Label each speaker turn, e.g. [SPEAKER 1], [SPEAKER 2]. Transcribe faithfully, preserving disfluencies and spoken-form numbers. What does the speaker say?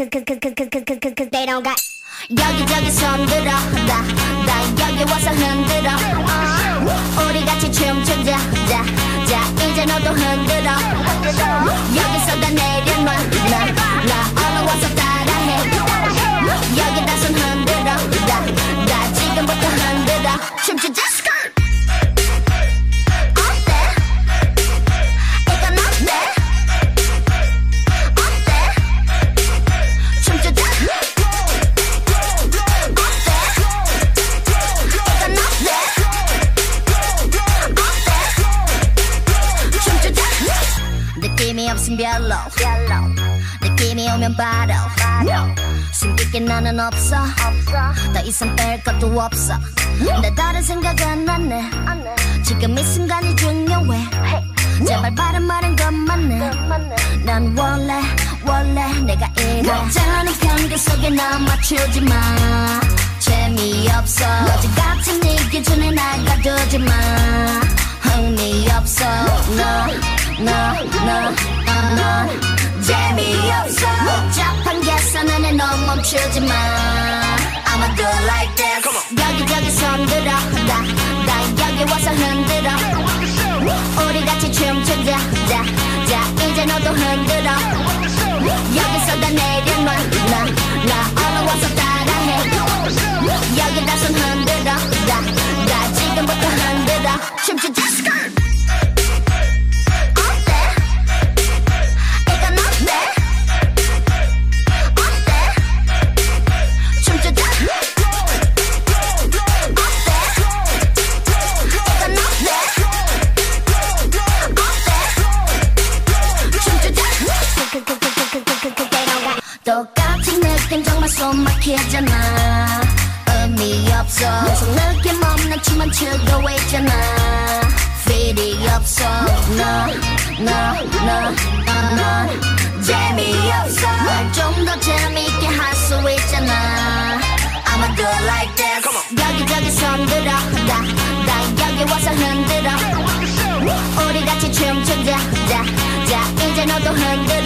[SPEAKER 1] They don't got 여기저기 손들어 나, 나 여기 와서 흔들어 uh, 우리 같이 춤추자 자, 자 이제 너도 흔들어 여기서 다 내려놔 나, 나 얼른 와서 따라해 여기다 손 흔들어 나, 나 지금부터 흔들어 춤추자 느낌이 없음 별로 느낌이 오면 바로 숨길 게 나는 없어 더 이상 뺄 것도 없어 내 다른 생각은 안 해 지금 이 순간이 중요해 제발 바른 말은 그만해 난 원래 원래 내가 이래 가짜는 편견 속에 나 맞추지 마 재미없어 어제같이 네 기준에 날 가두지 마 흥미없어 no, no, no, no 재미없어 복잡한 계산은 너 멈추지 마 I'ma do it like this 여기저기 손들어 나, 나 여기 와서 흔들어 우리 같이 춤추자 자, 자 이제 너도 흔들어 여기서 다 내려놔 나, 나 얼른 와서 따라해 여기다 손 흔들어 나, 나 지금부터 흔들어 춤추자 똑같은 느낌 정말 손 막히잖아 의미 없어 계속 느낌 없는 춤만 추고 있잖아 필이 없어 No, no, no, no 재미없어 날 좀 더 재미있게 할 수 있잖아 I'ma do it like this 여기저기 손들어 나, 나 여기 와서 흔들어 우리 같이 춤추자 자, 자 이제 너도 흔들어